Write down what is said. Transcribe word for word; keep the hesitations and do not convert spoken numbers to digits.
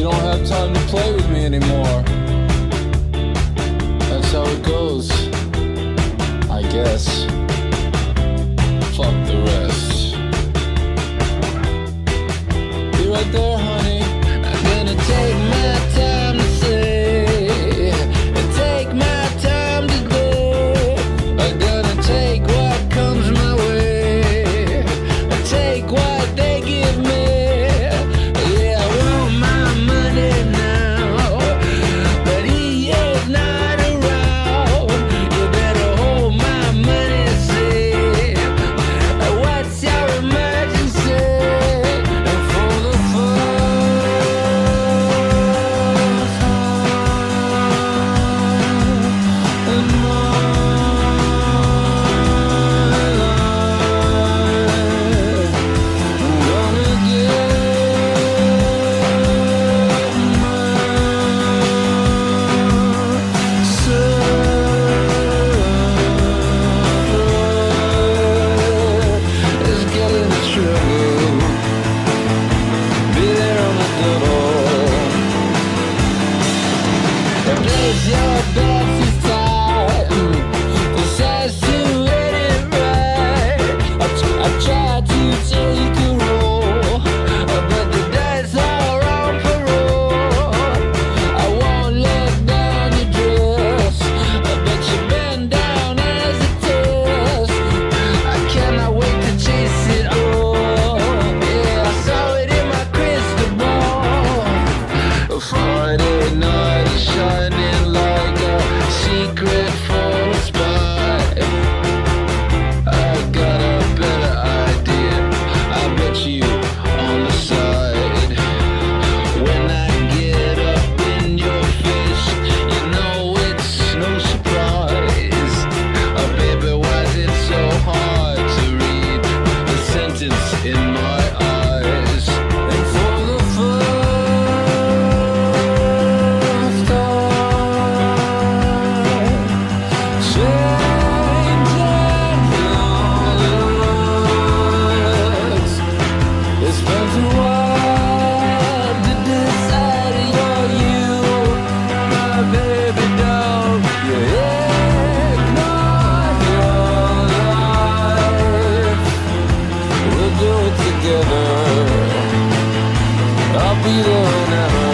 You don't have time to play with me anymore. That's how it goes, I guess. Fuck the rest. Be right there, honey. I'm gonna take my time to say, and take my time today. I'm gonna take what comes my way, and take what they give me. Yeah, I want my money now, but he ain't not around. You better hold my money safe. What's your emergency? And for the first time in my life, I'm gonna get myself. It's getting true. Be there on the door. Place your bets this time. Decides to hit it right. I, t- I tried to take a roll, but the dice are on parole. I won't let down your dress, but you bend down as a test. I cannot wait to chase it all. Yeah, I saw it in my crystal ball. Friday night is shining like a secret for a spy. I got a better idea. I bet you on the side. When I get up in your face, you know it's no surprise. Oh, baby, why is it so hard to read the sentence in my eyes? And for the first time, changing looks. It's been too hard to decide you're you, my baby dog. You ignore your life. We'll do it together. I'll be there whenever